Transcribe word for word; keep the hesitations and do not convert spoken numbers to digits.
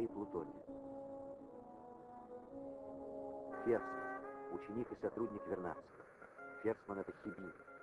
плутония. Ферсман, ученик и сотрудник Вернадского. Ферсман — это Хибин.